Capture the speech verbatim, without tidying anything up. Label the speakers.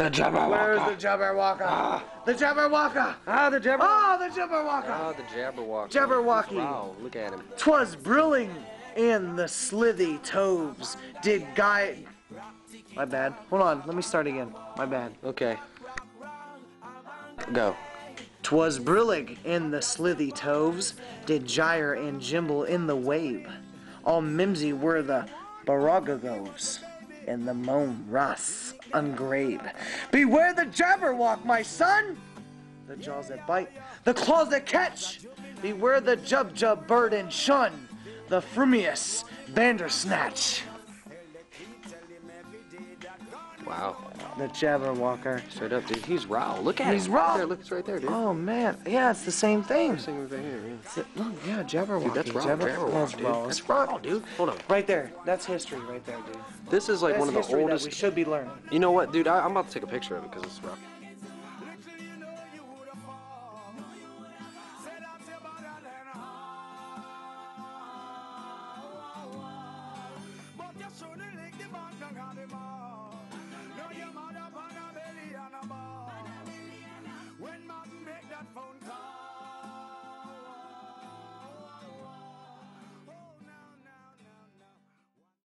Speaker 1: The Jabberwocky.
Speaker 2: Where's the Jabberwocky?
Speaker 1: Ah.
Speaker 2: The Jabberwocky.
Speaker 1: Ah, the Jabberwocky.
Speaker 2: Oh, the Jabberwocky.
Speaker 1: Ah, the Jabberwocky.
Speaker 2: Jabberwocky.
Speaker 1: Wow, look at him.
Speaker 2: 'Twas brilling in the slithy toves did guide. My bad. Hold on, let me start again. My bad.
Speaker 1: Okay. Go.
Speaker 2: 'Twas brillig in the slithy toves did gyre and gimble in the wabe. All mimsy were the barogagoves, and the moan wrath ungrabe. Beware the Jabberwock, my son! The jaws that bite, the claws that catch. Beware the jub-jub bird and shun, the frumious bandersnatch.
Speaker 1: Wow.
Speaker 2: The Jabberwocker.
Speaker 1: Straight up, dude. He's raw. Look at
Speaker 2: He's
Speaker 1: him.
Speaker 2: raw.
Speaker 1: There, look, it's right there, dude.
Speaker 2: Oh man, yeah, it's the same thing.
Speaker 1: Same right here, yeah.
Speaker 2: It's the- Look, yeah, Jabberwocky.
Speaker 1: Dude, that's raw.
Speaker 2: Jabber-
Speaker 1: Jabberwocky,
Speaker 2: that's
Speaker 1: dude.
Speaker 2: raw.
Speaker 1: That's raw, dude. Hold on.
Speaker 2: Right there. That's history right there, dude.
Speaker 1: This is like
Speaker 2: That's
Speaker 1: one of the
Speaker 2: history
Speaker 1: oldest.
Speaker 2: that we should be learning.
Speaker 1: You know what, dude? I, I'm about to take a picture of it because it's raw.